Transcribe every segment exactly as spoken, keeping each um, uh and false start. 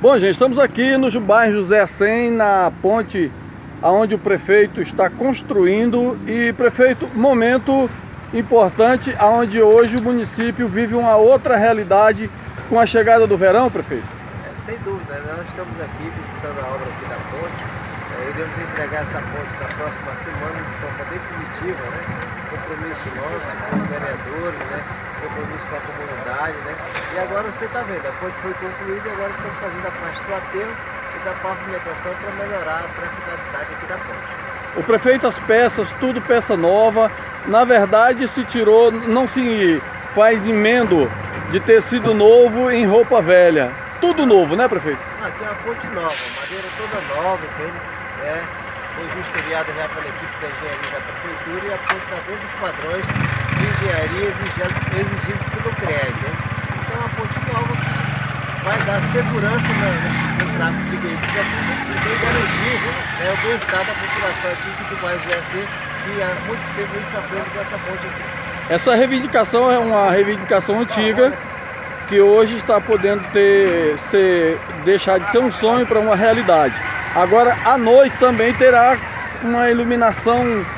Bom, gente, estamos aqui no bairro José Assem, na ponte onde o prefeito está construindo. E, prefeito, momento importante onde hoje o município vive uma outra realidade com a chegada do verão, prefeito. É, sem dúvida, né? Nós estamos aqui visitando a obra aqui da ponte. É, iremos entregar essa ponte na próxima semana de forma definitiva, né? Compromisso nosso com os vereadores, né? Compromisso com a comunidade, né? E agora você está vendo, a ponte foi concluída e agora estamos fazendo a parte do aterro e da pavimentação para melhorar a traficabilidade aqui da ponte. O prefeito, as peças, tudo peça nova. Na verdade, se tirou, não se faz emendo de tecido novo em roupa velha. Tudo novo, né, prefeito? Ah, tem uma ponte nova, madeira toda nova, entende? É, foi vistoriada já pela equipe da engenharia da prefeitura e a ponte está dentro dos padrões de engenharia exigidos pelo CREA, né? Então, a ponte nova vai dar segurança no, no tráfego de veículos aqui e também garantir, né, o bem-estar da população aqui do bairro José Assem, que há muito tempo vem sofrendo com essa ponte aqui. Essa reivindicação é uma reivindicação antiga, que hoje está podendo ter, ser, deixar de ser um sonho para uma realidade. Agora, à noite também terá uma iluminação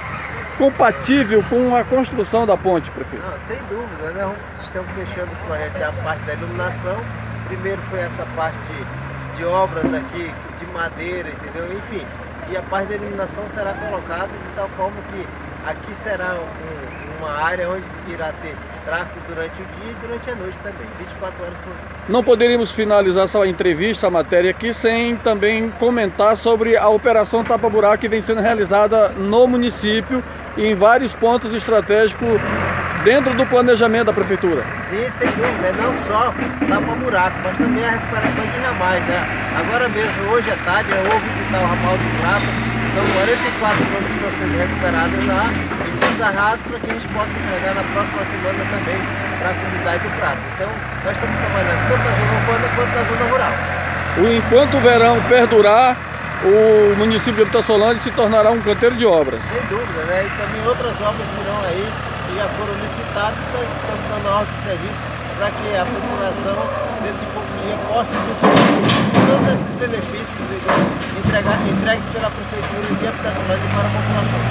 compatível com a construção da ponte, prefeito. Não, sem dúvida, né? Estamos fechando o projeto da parte da iluminação. Primeiro foi essa parte de, de obras aqui, de madeira, entendeu? Enfim, e a parte da iluminação será colocada de tal forma que aqui será um, uma área onde irá ter tráfego durante o dia e durante a noite também, vinte e quatro horas por dia. Não poderíamos finalizar essa entrevista, a matéria aqui, sem também comentar sobre a Operação Tapa Buraco que vem sendo realizada no município e em vários pontos estratégicos dentro do planejamento da prefeitura. Sim, sem dúvida, não só tapa buraco, mas também a recuperação de ramais. Né? Agora mesmo, hoje à tarde, eu vou visitar o ramal do Prata, são quarenta e quatro quilômetros que estão sendo recuperados lá e desarrados para que a gente possa entregar na próxima semana também para a comunidade do Prata. Então, nós estamos trabalhando tanto na zona urbana quanto na zona rural. Enquanto o verão perdurar, o município de Itaçolândia se tornará um canteiro de obras. Sem dúvida, né? E também outras obras virão aí, que já foram licitadas, nós estamos dando ordem de serviço para que a população, dentro de pouco dia, possa usufruir todos esses benefícios entregar, entregues pela prefeitura de Itaçolândia para a população.